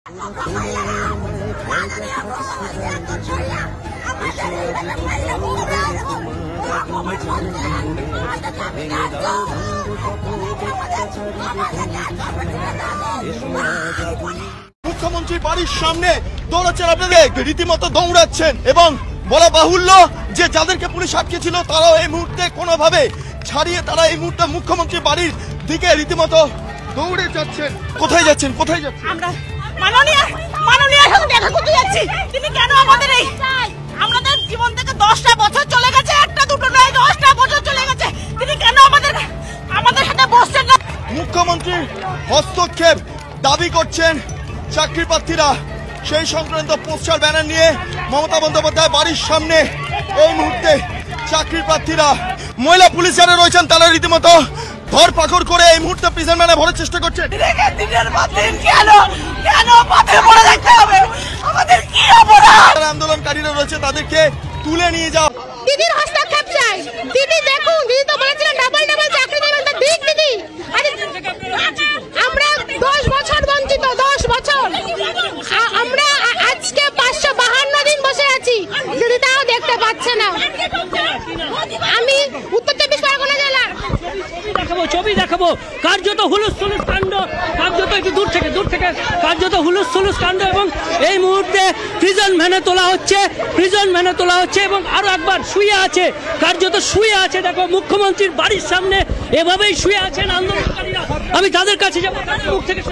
মুখ্যমন্ত্রী বাড়ির সামনে দৌড়াচ্ছেন, আপনাদের রীতিমতো দৌড়াচ্ছেন এবং বলা বাহুল্য যে যাদেরকে পুলিশ আটকে ছিল তারাও এই মুহূর্তে কোনোভাবে ছাড়িয়ে তারা এই মুহূর্তে মুখ্যমন্ত্রী বাড়ির দিকে রীতিমতো দৌড়ে যাচ্ছেন। কোথায় যাচ্ছেন? কোথায় যাচ্ছেন? আমরা মাননীয় এখন দেখা করতে যাচ্ছি। তিনি কেন আমাদের জীবন থেকে 10টা বছর চলে গেছে, একটা দুটো নয় 10টা বছর চলে গেছে, তিনি কেন আমাদের সাথে বসছেন না? মুখ্যমন্ত্রীর হস্তক্ষেপ দাবি করছেন চাকরি প্রার্থীরা। সেই সংক্রান্ত পোস্টার ব্যানার নিয়ে মমতা বন্দ্যোপাধ্যায় বাড়ির সামনে এই মুহূর্তে চাকরি প্রার্থীরা, মহিলা পুলিশ যারা রয়েছেন তারা রীতিমতো ধরপাকড় করে এই মুহূর্তে প্রিজন ভ্যানে ভরার চেষ্টা করছেন। আন্দোলনকারীরা রয়েছে, তাদেরকে তুলে নিয়ে যাও। দিদির হস্তক্ষেপ চাই। দিদি দেখুন, দিদি তো বলেছিলেন ডাবল চাকরি দেবেন, তো দিক দিদি। আমরা 10 বছর বঞ্চিত, 10 বছর। আমরা আজকে 552 দিন বসে আছি, দিদি তাও দেখতে পাচ্ছে না। আমি উত্তর 24 পরগনা জেলার ছবি দেখাবো, কার্যত হুলুস থুলুস কাণ্ড, কার্যত একটু দূর থেকে কার্যত হুলুস থুলুস কাণ্ড। এবং এই মুহূর্তে প্রিজন ভ্যানে তোলা হচ্ছে এবং আরো একবার শুয়ে আছে, কার্যত শুয়ে আছে। দেখো মুখ্যমন্ত্রীর বাড়ির সামনে এভাবেই শুয়ে আছেন আন্দোলনকারীরা। আমি তাদের কাছে যাবো, তাদের মুখ থেকে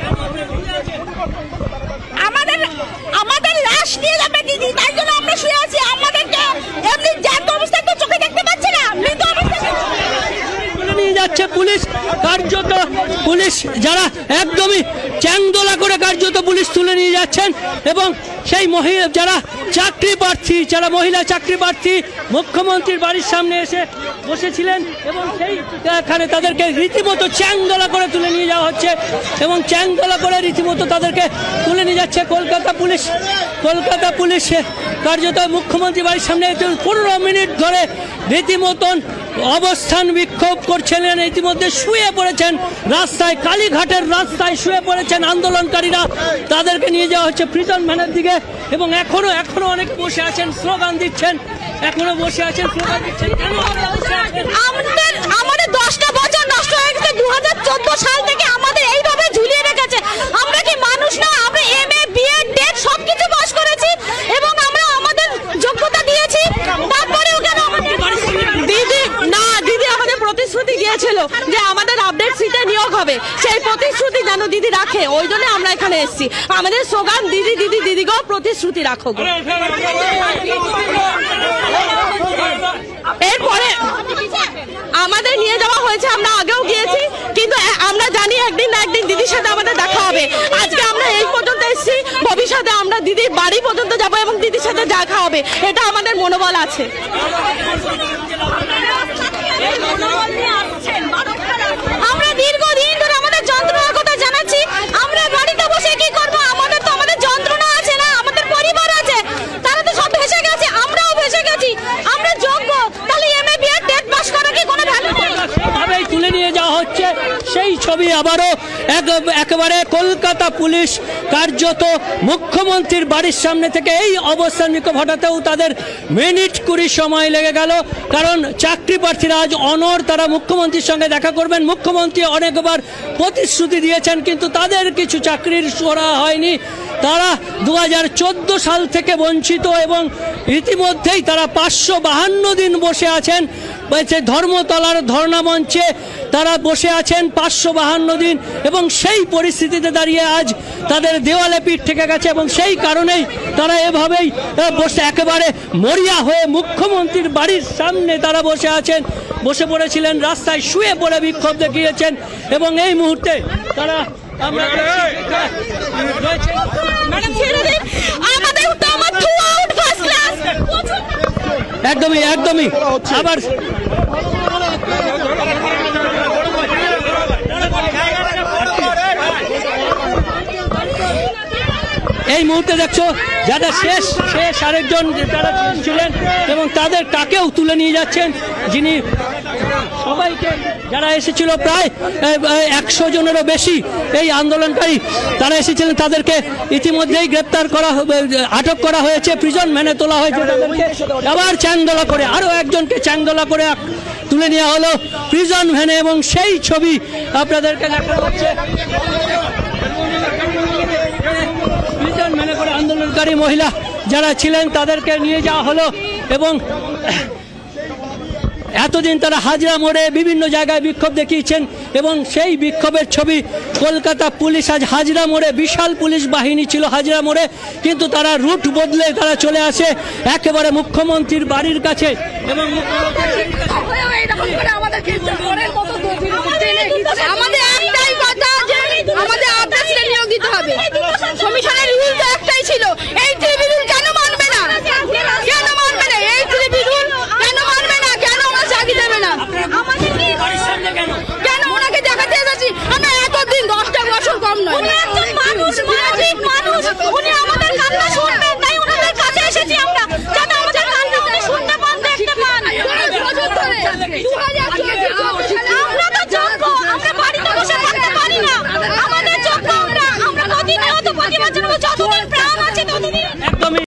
আমাদের লাশ নিয়ে যাবে দিদি, তাই জন্য আমরা শুয়ে আছি। আমাদেরকে এমনি জ্যান্ত অবস্থায় তো চোখে দেখতে পাচ্ছি না, মৃত অবস্থায় নিয়ে যাচ্ছে পুলিশ। কার্যত পুলিশ যারা একদমই চ্যাংদোলা করে কার্যত পুলিশ তুলে নিয়ে যাচ্ছেন এবং সেই মহিলা যারা মহিলা চাকরি প্রার্থী মুখ্যমন্ত্রীর বাড়ির সামনে এসে বসেছিলেন এবং সেইখানে তাদেরকে রীতিমতো চ্যাংদোলা করে তুলে নিয়ে যাওয়া হচ্ছে এবং চ্যাংদোলা করে রীতিমতো তাদেরকে তুলে নিয়ে যাচ্ছে কলকাতা পুলিশ। কার্যত মুখ্যমন্ত্রী বাড়ির সামনে 15 মিনিট ধরে রীতিমতন অবস্থান বিক্ষোভ করছিলেন। ইতিমধ্যে শুয়ে পড়েছেন রাস্তায়, কালীঘাটের রাস্তায় শুয়ে পড়েছেন আন্দোলনকারীরা। তাদেরকে নিয়ে যাওয়া হচ্ছে প্রিজন ভ্যানের দিকে এবং এখনো অনেক বসে আছেন, স্লোগান দিচ্ছেন। আমাদের 10টা বছর নষ্ট হয়ে গেছে। 2014 সাল থেকে আমাদের এইভাবে ঝুলিয়ে রেখেছে। আমরা কি মানুষ না? আমরা MA BA টেট সবকিছু পাস করেছি এবং আমরা আমাদের যোগ্যতা দিয়েছি, তারপরেও কেন দিদি আমাদের প্রতিশ্রুতি দিয়েছিল যে আমাদের আপডেট সিটে নিয়োগ হবে, সেই প্রতিশ্রুতি যেন দিদি রাখে, ওই জন্য আমরা এখানে এসেছি। আমাদের স্লোগান দিদি গো প্রতিশ্রুতি রাখো। এরপরে আমাদের নিয়ে যাওয়া হয়েছে, আমরা আগেও গিয়েছি, কিন্তু আমরা জানি একদিন না একদিন দিদির সাথে আমাদের দেখা হবে। আজকে আমরা এই পর্যন্ত এসেছি, ভবিষ্যতে আমরা দিদির বাড়ি পর্যন্ত যাবো এবং দিদির সাথে দেখা হবে, এটা আমাদের মনোবল আছে। আমরা দীর্ঘদিন ধরে আমাদের যন্ত্রণার কথা জানাচ্ছি। আমরা বাড়িতে বসে কি করবো? আমাদের তো আমাদের যন্ত্রণা আছে না, আমাদের পরিবার আছে, তারা তো সব ভেসে গেছে, আমরাও ভেসে গেছি। আমরা যোগ্য, তাহলে MA BA টেট পাস করা কি কোনো ভ্যালু নেই? তুলে নিয়ে যাওয়া হচ্ছে সেই ছবি আবারও একেবারে কলকাতা পুলিশ কার্যত মুখ্যমন্ত্রীর বাড়ির সামনে থেকে এই অবস্থান বিক্ষোভ হঠাতেও তাদের মিনিট 20 সময় লেগে গেল। কারণ চাকরি প্রার্থীরা আজ তারা মুখ্যমন্ত্রীর সঙ্গে দেখা করবেন। মুখ্যমন্ত্রী অনেকবার প্রতিশ্রুতি দিয়েছেন কিন্তু তাদের কিছু চাকরির করা হয়নি। তারা 2014 সাল থেকে বঞ্চিত এবং ইতিমধ্যেই তারা 552 দিন বসে আছেন ধর্মতলার ধর্ণা মঞ্চে। তারা বসে আছেন 552 দিন এবং সেই পরিস্থিতিতে দাঁড়িয়ে আজ তাদের দেওয়ালে পিঠ থেকে গেছে এবং সেই কারণেই তারা এভাবেই বসে একেবারে মরিয়া হয়ে মুখ্যমন্ত্রীর বাড়ির সামনে তারা বসে পড়েছিলেন, রাস্তায় শুয়ে পড়ে বিক্ষোভ দেখিয়েছেন এবং এই মুহূর্তে তারা একদমই আবার এই মুহূর্তে দেখছো যারা শেষ আরেকজন তারা ছিলেন এবং তাদের কাকেও তুলে নিয়ে যাচ্ছেন, যিনি সবাই সবাইকে যারা এসেছিল প্রায় 100 জনেরও বেশি এই আন্দোলনকারী তারা এসেছিলেন, তাদেরকে ইতিমধ্যেই গ্রেপ্তার করা আটক করা হয়েছে, প্রিজন ভ্যানে তোলা হয়েছে তাদেরকে। আবার চ্যাংদোলা করে আরো একজনকে চ্যাংদোলা করে তুলে নেওয়া হলো প্রিজন ভ্যানে, এবং সেই ছবি আপনাদেরকে দেখা হচ্ছে। প্রিজন ভ্যানে করে আন্দোলনকারী মহিলা যারা ছিলেন তাদেরকে নিয়ে যাওয়া হলো, এবং এতদিন তারা হাজরা মোড়ে বিভিন্ন জায়গায় বিক্ষোভ দেখিয়েছেন, এবং সেই বিক্ষোভের ছবি কলকাতা পুলিশ আজ হাজরা মোড়ে বিশাল পুলিশ বাহিনী ছিল হাজরা মোড়ে, কিন্তু তারা রুট বদলে তারা চলে আসে একেবারে মুখ্যমন্ত্রীর বাড়ির কাছে। এবং আমাদের একটাই কথা যে আমাদের আদেশে নিয়োগ দিতে হবে।